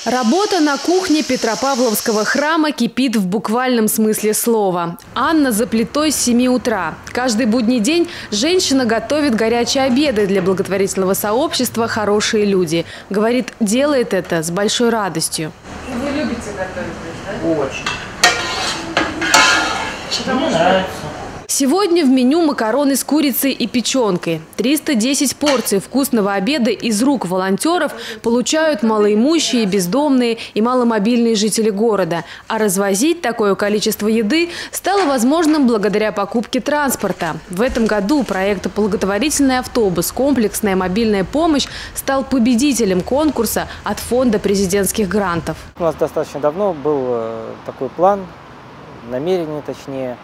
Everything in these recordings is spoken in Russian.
Работа на кухне Петропавловского храма кипит в буквальном смысле слова. Анна за плитой с 7 утра. Каждый будний день женщина готовит горячие обеды для благотворительного сообщества «Хорошие люди». Говорит, делает это с большой радостью. Вы любите готовить, да? Очень. Мне нравится. Сегодня в меню макароны с курицей и печенкой. 310 порций вкусного обеда из рук волонтеров получают малоимущие, бездомные и маломобильные жители города. А развозить такое количество еды стало возможным благодаря покупке транспорта. В этом году проект «Благотворительный автобус. Комплексная мобильная помощь» стал победителем конкурса от Фонда президентских грантов. У нас достаточно давно был такой план, намерение точнее,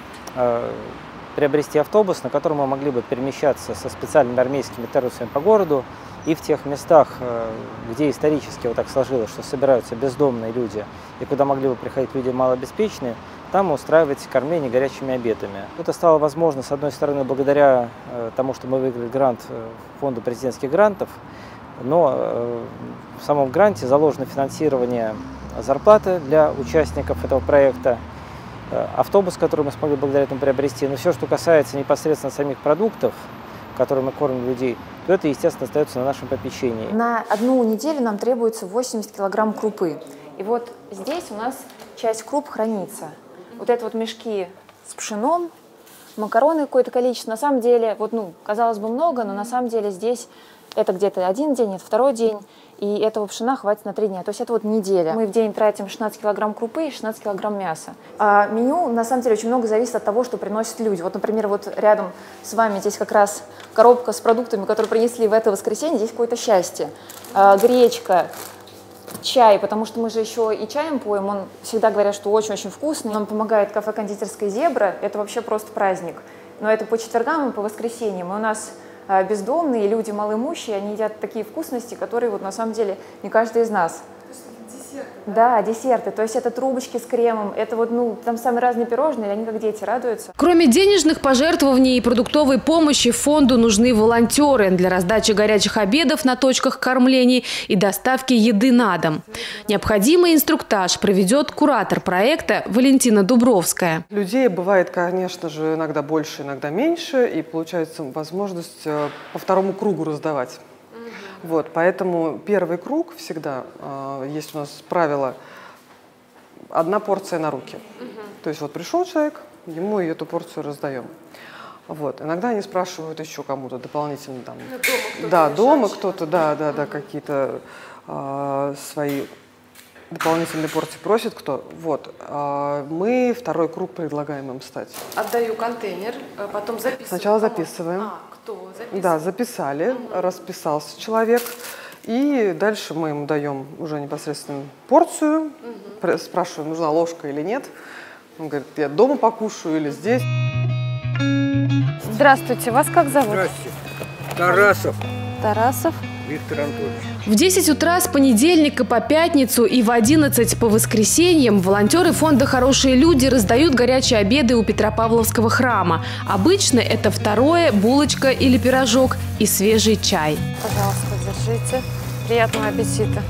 приобрести автобус, на котором мы могли бы перемещаться со специальными армейскими террусами по городу и в тех местах, где исторически вот так сложилось, что собираются бездомные люди и куда могли бы приходить люди малообеспеченные, там устраивать кормление горячими обедами. Это стало возможно, с одной стороны, благодаря тому, что мы выиграли грант Фонда президентских грантов, но в самом гранте заложено финансирование зарплаты для участников этого проекта, автобус, который мы смогли благодаря этому приобрести. Но все, что касается непосредственно самих продуктов, которыми мы кормим людей, то это, естественно, остается на нашем попечении. На одну неделю нам требуется 80 килограмм крупы. И вот здесь у нас часть круп хранится. Вот это вот мешки с пшеном, макароны какое-то количество. На самом деле, вот, казалось бы, много, но на самом деле здесь это где-то один день, это второй день. И этого пшена хватит на 3 дня. То есть это вот неделя. Мы в день тратим 16 килограмм крупы и 16 килограмм мяса. А меню, на самом деле, очень много зависит от того, что приносят люди. Вот, например, вот рядом с вами здесь как раз коробка с продуктами, которые принесли в это воскресенье. Здесь какое-то счастье. Гречка, чай, потому что мы же еще и чаем поем. Он всегда говорят, что очень-очень вкусный. Нам помогает кафе «Кондитерская зебра». Это вообще просто праздник. Но это по четвергам и по воскресеньям. И у нас бездомные, люди малоимущие, они едят такие вкусности, которые вот на самом деле не каждый из нас. Десерты, да, десерты. То есть это трубочки с кремом, это вот, там самые разные пирожные, они как дети радуются. Кроме денежных пожертвований и продуктовой помощи, фонду нужны волонтеры для раздачи горячих обедов на точках кормлений и доставки еды на дом. Необходимый инструктаж проведет куратор проекта Валентина Дубровская. Людей бывает, конечно же, иногда больше, иногда меньше, и получается возможность по второму кругу раздавать. Вот, поэтому первый круг всегда, есть у нас правило, 1 порция на руки. То есть вот пришел человек, ему и эту порцию раздаем. Вот. Иногда они спрашивают еще кому-то дополнительно. Там, дома кто-то, какие-то свои дополнительные порции просит кто. Вот. Мы второй круг предлагаем им стать. Отдаю контейнер, потом записываю. Сначала записываем. Кто записывает? Да, записали, расписался человек. И дальше мы ему даем уже непосредственно порцию. Спрашиваем, нужна ложка или нет. Он говорит, я дома покушаю или здесь. Здравствуйте, вас как зовут? Здравствуйте. Тарасов. Тарасов. Виктор Анатольевич. В 10 утра с понедельника по пятницу и в 11 по воскресеньям волонтеры фонда «Хорошие люди» раздают горячие обеды у Петропавловского храма. Обычно это второе, булочка или пирожок и свежий чай. Пожалуйста, держите. Приятного аппетита.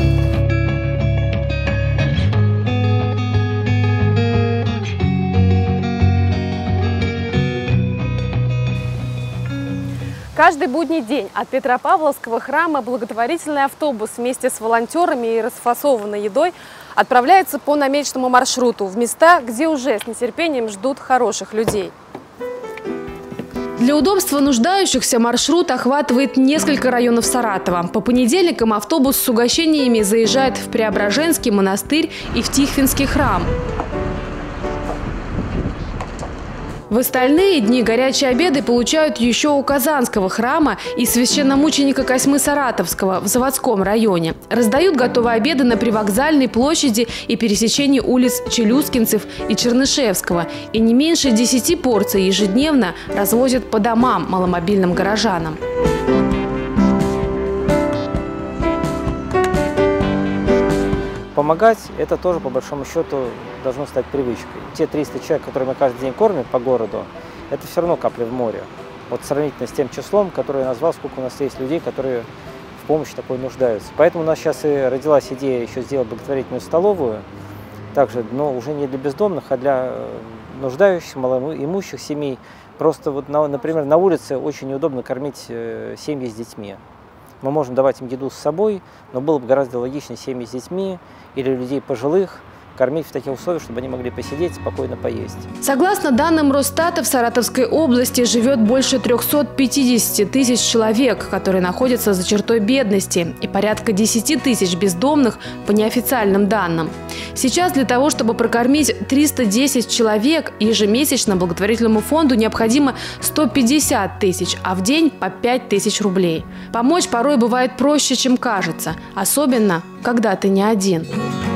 Каждый будний день от Петропавловского храма благотворительный автобус вместе с волонтерами и расфасованной едой отправляется по намеченному маршруту в места, где уже с нетерпением ждут хороших людей. Для удобства нуждающихся маршрут охватывает несколько районов Саратова. По понедельникам автобус с угощениями заезжает в Преображенский монастырь и в Тихвинский храм. В остальные дни горячие обеды получают еще у Казанского храма и священномученика Косьмы Саратовского в Заводском районе. Раздают готовые обеды на Привокзальной площади и пересечении улиц Челюскинцев и Чернышевского. И не меньше 10 порций ежедневно развозят по домам маломобильным горожанам. Помогать – это тоже, по большому счету, должно стать привычкой. Те 300 человек, которые мы каждый день кормим по городу, это все равно капля в море. Вот сравнительно с тем числом, которое я назвал, сколько у нас есть людей, которые в помощи такой нуждаются. Поэтому у нас сейчас и родилась идея еще сделать благотворительную столовую, также, но уже не для бездомных, а для нуждающихся, малоимущих семей. Просто, вот, например, на улице очень неудобно кормить семьи с детьми. Мы можем давать им еду с собой, но было бы гораздо логичнее семьи с детьми или людей пожилых кормить в таких условиях, чтобы они могли посидеть, спокойно поесть. Согласно данным Росстата, в Саратовской области живет больше 350 тысяч человек, которые находятся за чертой бедности, и порядка 10 тысяч бездомных по неофициальным данным. Сейчас для того, чтобы прокормить 310 человек, ежемесячно благотворительному фонду необходимо 150 тысяч, а в день по 5 тысяч рублей. Помочь порой бывает проще, чем кажется, особенно когда ты не один.